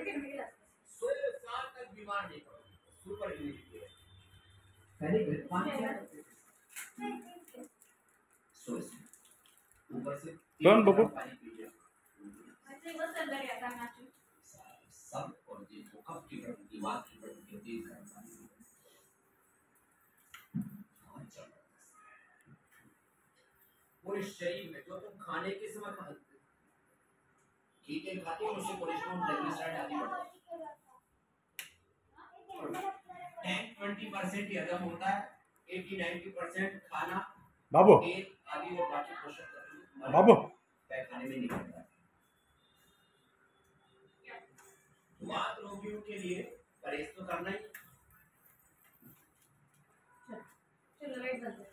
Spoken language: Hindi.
16 साल तक बीमार नहीं पड़ोगे, सुपर इम्यूनिटी है। पहले ऊपर से कौन बाबू पानी पीजिए सब, और ये भूकंप की दिमाग की प्रवृत्ति गर्म पानी पूरे शरीर में जो तुम खाने के समय ठीक है खाते हो उससे कोलेस्ट्रॉल ट्राइग्लिसराइड आदि बढ़ता है। 10-20% ही हजम होता है, 80-90% खाना बाबू तेल आदि और बाकी पोषक तत्व बाबू खाने में निकलता है। वात रोगियों के लिए परहेज तो करना ही।